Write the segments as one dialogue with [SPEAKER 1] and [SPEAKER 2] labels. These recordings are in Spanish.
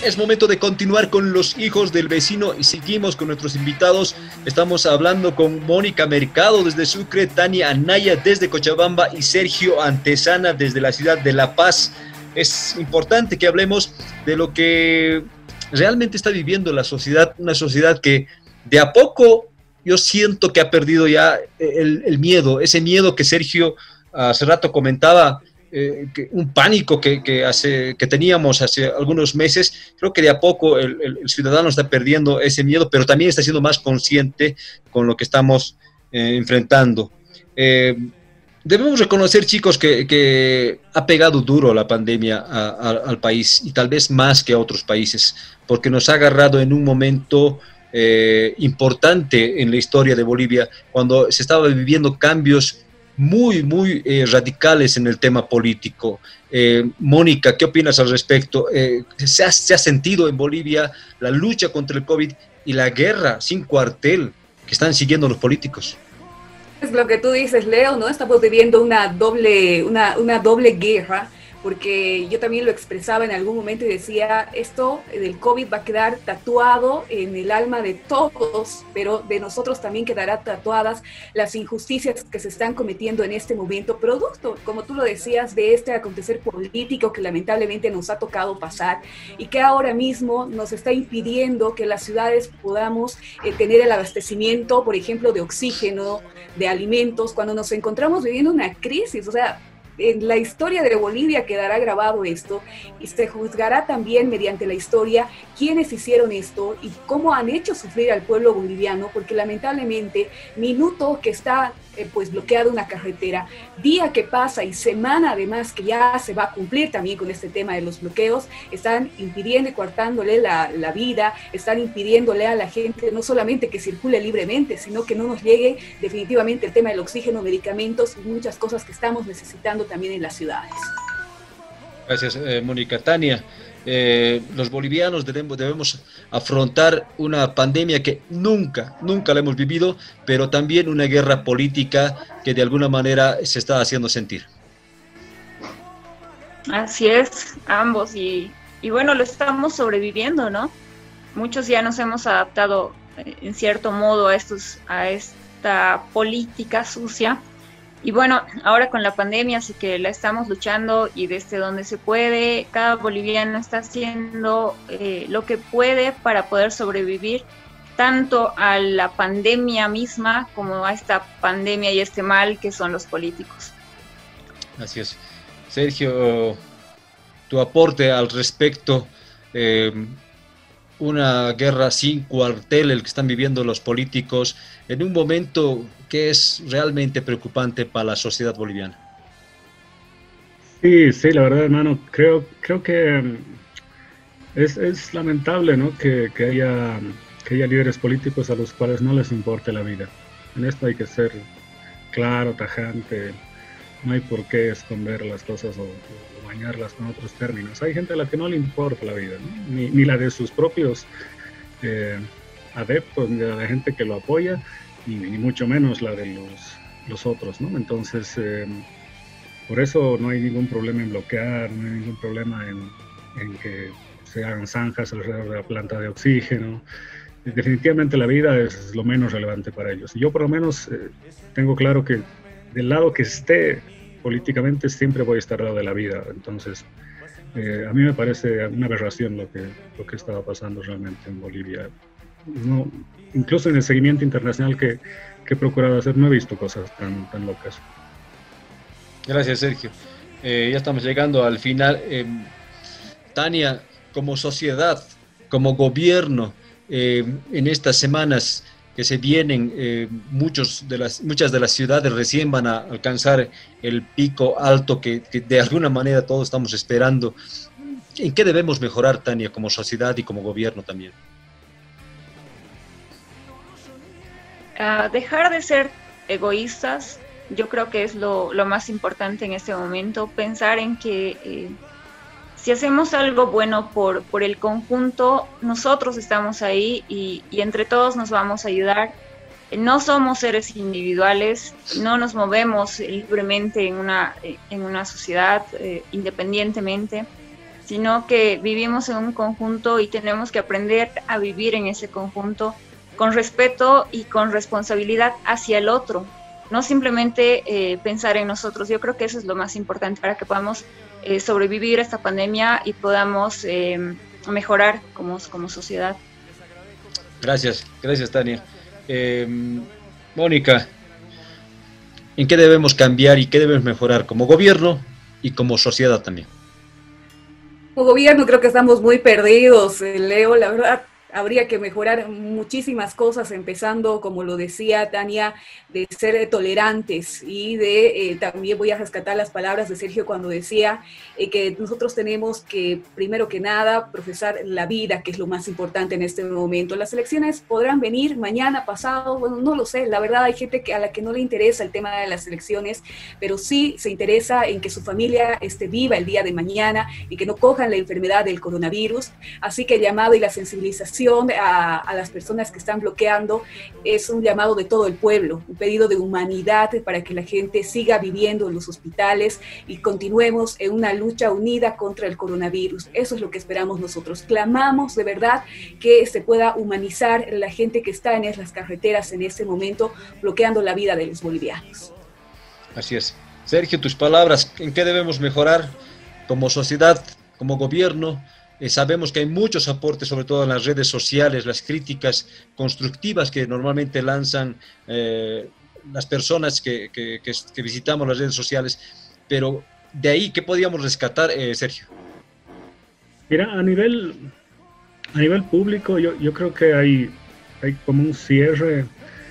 [SPEAKER 1] Es momento de continuar con los hijos del vecino y seguimos con nuestros invitados. Estamos hablando con Mónica Mercado desde Sucre, Tania Anaya desde Cochabamba y Sergio Antezana desde la ciudad de La Paz. Es importante que hablemos de lo que realmente está viviendo la sociedad, una sociedad que de a poco yo siento que ha perdido ya el miedo, ese miedo que Sergio hace rato comentaba, un pánico que teníamos hace algunos meses. Creo que de a poco el ciudadano está perdiendo ese miedo, pero también está siendo más consciente con lo que estamos enfrentando. Debemos reconocer, chicos, que ha pegado duro la pandemia al país y tal vez más que a otros países, porque nos ha agarrado en un momento importante en la historia de Bolivia, cuando se estaba viviendo cambios muy radicales en el tema político. Mónica, ¿qué opinas al respecto? ¿Se ha sentido en Bolivia la lucha contra el COVID y la guerra sin cuartel que están siguiendo los políticos?
[SPEAKER 2] Es lo que tú dices, Leo, ¿no? Estamos viviendo una doble guerra, porque yo también lo expresaba en algún momento y decía, esto del COVID va a quedar tatuado en el alma de todos, pero de nosotros también quedará tatuadas las injusticias que se están cometiendo en este momento, producto, como tú lo decías, de este acontecer político que lamentablemente nos ha tocado pasar y que ahora mismo nos está impidiendo que las ciudades podamos tener el abastecimiento, por ejemplo, de oxígeno, de alimentos, cuando nos encontramos viviendo una crisis. O sea, en la historia de Bolivia quedará grabado esto y se juzgará también mediante la historia quiénes hicieron esto y cómo han hecho sufrir al pueblo boliviano, porque lamentablemente minuto que está pues bloqueada una carretera, día que pasa y semana además que ya se va a cumplir también con este tema de los bloqueos, están impidiendo y coartándole la vida, están impidiéndole a la gente no solamente que circule libremente, sino que no nos llegue definitivamente el tema del oxígeno, medicamentos y muchas cosas que estamos necesitando también en las ciudades.
[SPEAKER 1] Gracias, Mónica. Tania, los bolivianos debemos afrontar una pandemia que nunca la hemos vivido, pero también una guerra política que de alguna manera se está haciendo sentir.
[SPEAKER 3] Así es, ambos, y bueno, lo estamos sobreviviendo, ¿no? Muchos ya nos hemos adaptado en cierto modo a esta política sucia. Y bueno, ahora con la pandemia sí que la estamos luchando y desde donde se puede, cada boliviano está haciendo lo que puede para poder sobrevivir tanto a la pandemia misma como a esta pandemia y este mal que son los políticos.
[SPEAKER 1] Así es. Sergio, tu aporte al respecto, una guerra sin cuartel, el que están viviendo los políticos, en un momento que es realmente preocupante para la sociedad boliviana.
[SPEAKER 4] Sí, la verdad, hermano, creo que es lamentable, ¿no? que haya líderes políticos a los cuales no les importe la vida. En esto hay que ser claro, tajante, no hay por qué esconder las cosas o bañarlas con otros términos. Hay gente a la que no le importa la vida, ¿no? ni la de sus propios adeptos, ni de la gente que lo apoya, ni mucho menos la de los otros, ¿no? Entonces, por eso no hay ningún problema en bloquear, no hay ningún problema en que se hagan zanjas alrededor de la planta de oxígeno. Definitivamente la vida es lo menos relevante para ellos. Y yo por lo menos tengo claro que del lado que esté políticamente siempre voy a estar al lado de la vida. Entonces, a mí me parece una aberración lo que estaba pasando realmente en Bolivia. No, incluso en el seguimiento internacional que he procurado hacer, no he visto cosas tan locas.
[SPEAKER 1] Gracias, Sergio. Ya estamos llegando al final. Tania, como sociedad, como gobierno, en estas semanas que se vienen, muchas de las ciudades recién van a alcanzar el pico alto que de alguna manera todos estamos esperando. ¿En qué debemos mejorar, Tania, como sociedad y como gobierno también?
[SPEAKER 3] Dejar de ser egoístas, yo creo que es lo más importante en este momento, pensar en que si hacemos algo bueno por el conjunto, nosotros estamos ahí y entre todos nos vamos a ayudar. No somos seres individuales, no nos movemos libremente en una sociedad independientemente, sino que vivimos en un conjunto y tenemos que aprender a vivir en ese conjunto con respeto y con responsabilidad hacia el otro, no simplemente pensar en nosotros. Yo creo que eso es lo más importante para que podamos sobrevivir esta pandemia y podamos mejorar como sociedad.
[SPEAKER 1] Gracias, Tania. Mónica, ¿en qué debemos cambiar y qué debemos mejorar como gobierno y como sociedad también?
[SPEAKER 2] Como gobierno creo que estamos muy perdidos, Leo, la verdad. Habría que mejorar muchísimas cosas, empezando, como lo decía Tania, de ser tolerantes y de, también voy a rescatar las palabras de Sergio cuando decía que nosotros tenemos que, primero que nada, profesar la vida, que es lo más importante en este momento. Las elecciones podrán venir mañana, pasado, bueno, no lo sé, la verdad hay gente a la que no le interesa el tema de las elecciones, pero sí se interesa en que su familia esté viva el día de mañana y que no cojan la enfermedad del coronavirus, así que el llamado y la sensibilización a las personas que están bloqueando es un llamado de todo el pueblo, un pedido de humanidad para que la gente siga viviendo en los hospitales y continuemos en una lucha unida contra el coronavirus. Eso es lo que esperamos nosotros. Clamamos de verdad que se pueda humanizar la gente que está en las carreteras en este momento bloqueando la vida de los bolivianos.
[SPEAKER 1] Así es. Sergio, tus palabras, ¿en qué debemos mejorar como sociedad, como gobierno? Sabemos que hay muchos aportes, sobre todo en las redes sociales, las críticas constructivas que normalmente lanzan las personas que visitamos las redes sociales, pero de ahí, ¿qué podríamos rescatar, Sergio?
[SPEAKER 4] Mira, a nivel público, yo creo que hay como un cierre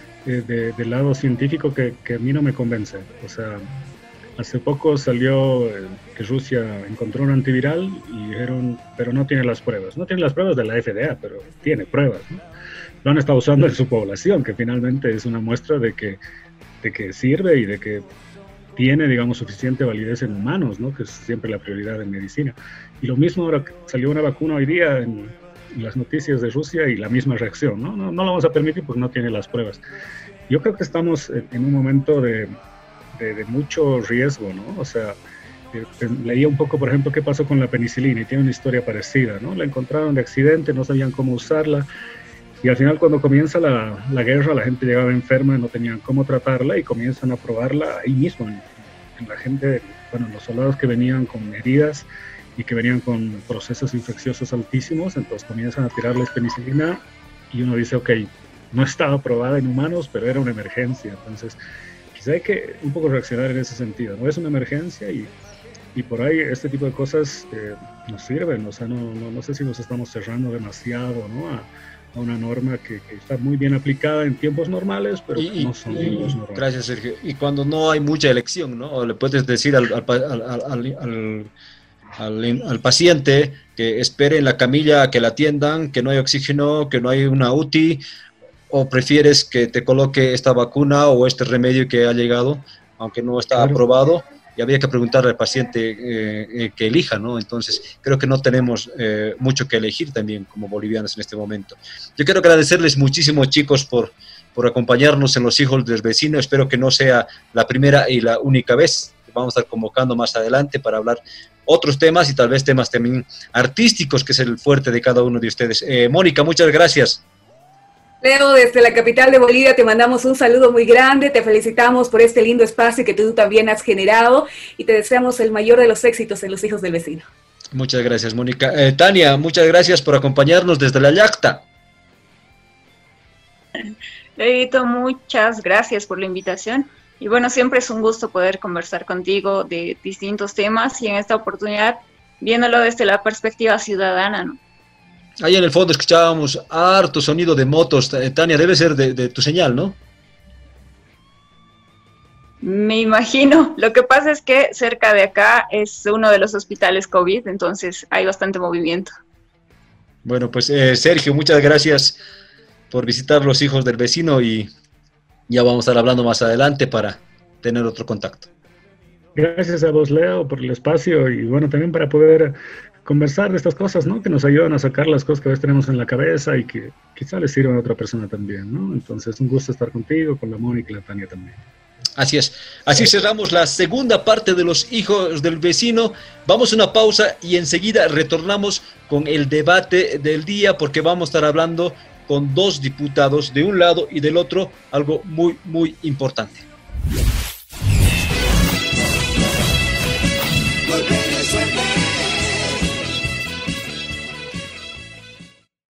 [SPEAKER 4] del lado científico que a mí no me convence. O sea, hace poco salió que Rusia encontró un antiviral y dijeron, pero no tiene las pruebas. No tiene las pruebas de la FDA, pero tiene pruebas, ¿no? Lo han estado usando en su población, que finalmente es una muestra de que sirve y de que tiene, digamos, suficiente validez en humanos, ¿no? Que es siempre la prioridad en medicina. Y lo mismo ahora salió una vacuna hoy día en las noticias de Rusia y la misma reacción, ¿no? No lo vamos a permitir porque no tiene las pruebas. Yo creo que estamos en un momento de mucho riesgo, ¿no? O sea, leía un poco, por ejemplo, qué pasó con la penicilina y tiene una historia parecida, ¿no? La encontraron de accidente, no sabían cómo usarla y al final cuando comienza la guerra la gente llegaba enferma, no tenían cómo tratarla y comienzan a probarla ahí mismo en la gente, bueno, los soldados que venían con heridas y que venían con procesos infecciosos altísimos, entonces comienzan a tirarles penicilina y uno dice, ok, no estaba probada en humanos, pero era una emergencia, entonces quizá hay que un poco reaccionar en ese sentido, ¿no? Es una emergencia y por ahí este tipo de cosas nos sirven, o sea, no sé si nos estamos cerrando demasiado, ¿no? a una norma que está muy bien aplicada en tiempos normales, pero no son tiempos normales.
[SPEAKER 1] Gracias, Sergio. Y cuando no hay mucha elección, ¿no? O le puedes decir al paciente que espere en la camilla a que la atiendan, que no hay oxígeno, que no hay una UTI, o prefieres que te coloque esta vacuna o este remedio que ha llegado, aunque no está aprobado, y habría que preguntarle al paciente que elija, ¿no? Entonces, creo que no tenemos mucho que elegir también como bolivianos en este momento. Yo quiero agradecerles muchísimo, chicos, por acompañarnos en Los Hijos del Vecino. Espero que no sea la primera y la única vez. Vamos a estar convocando más adelante para hablar otros temas y tal vez temas también artísticos, que es el fuerte de cada uno de ustedes. Mónica, muchas gracias.
[SPEAKER 2] Leo, desde la capital de Bolivia te mandamos un saludo muy grande, te felicitamos por este lindo espacio que tú también has generado y te deseamos el mayor de los éxitos en Los Hijos del Vecino.
[SPEAKER 1] Muchas gracias, Mónica. Tania, muchas gracias por acompañarnos desde la Llacta.
[SPEAKER 3] Leito, muchas gracias por la invitación y bueno, siempre es un gusto poder conversar contigo de distintos temas y en esta oportunidad viéndolo desde la perspectiva ciudadana, ¿no?
[SPEAKER 1] Ahí en el fondo escuchábamos harto sonido de motos. Tania, debe ser de tu señal, ¿no?
[SPEAKER 3] Me imagino. Lo que pasa es que cerca de acá es uno de los hospitales COVID, entonces hay bastante movimiento.
[SPEAKER 1] Bueno, pues Sergio, muchas gracias por visitar Los Hijos del Vecino y ya vamos a estar hablando más adelante para tener otro contacto.
[SPEAKER 4] Gracias a vos, Leo, por el espacio y bueno, también para poder conversar de estas cosas, ¿no? Que nos ayudan a sacar las cosas que a veces tenemos en la cabeza y que quizá les sirvan a otra persona también, ¿no? Entonces, un gusto estar contigo, con la Mónica y la Tania también.
[SPEAKER 1] Así es. Así cerramos la segunda parte de los hijos del vecino. Vamos a una pausa y enseguida retornamos con el debate del día, porque vamos a estar hablando con dos diputados de un lado y del otro, algo muy, muy importante.